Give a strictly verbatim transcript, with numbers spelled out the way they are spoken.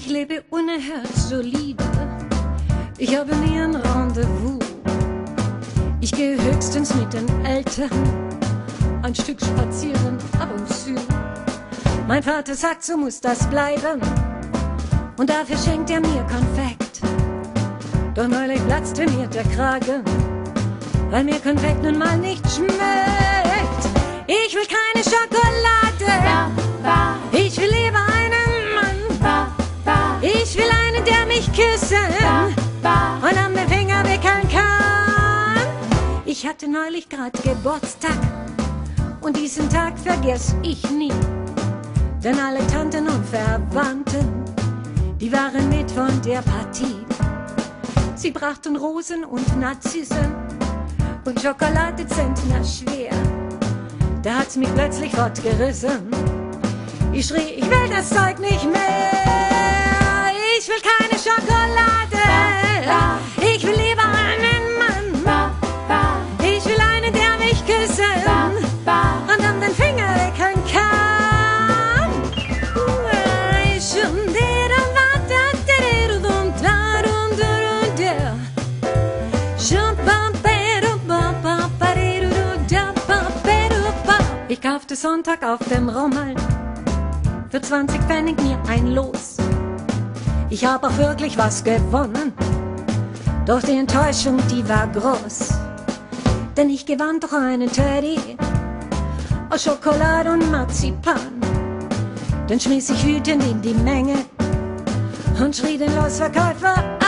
Ich lebe unerhört solide, ich habe nie ein Rendezvous. Ich gehe höchstens mit den Eltern ein Stück spazieren ab und zu. Mein Vater sagt, so muss das bleiben, und dafür schenkt er mir Konfekt. Doch neulich platzte mir der Kragen, weil mir Konfekt nun mal nicht schmeckt. Ich will keine Schokolade, ich will lieber einen Mann. Ich will einen, der mich küssen und an den Finger wickeln kann. Ich hatte neulich grad Geburtstag, und diesen Tag vergess ich nie. Denn alle Tanten und Verwandten, die waren mit von der Partie. Sie brachten Rosen und Narzissen und Schokolade zentner schwer. Da hat's mich plötzlich fortgerissen. Ich schrie, ich will das Zeug nicht mehr. Ich will keine Schokolade, ich will lieber einen Mann. Ich will einen, der mich küssen und an den Finger wickeln kann. Ich kaufte Sonntag auf dem Rommel für zwanzig Pfennig mir ein Los. Ich hab auch wirklich was gewonnen, doch die Enttäuschung, die war groß. Denn ich gewann doch einen Teddy aus Schokolade und Marzipan. Dann schmiss ich wütend in die Menge und schrie den Losverkäufer an.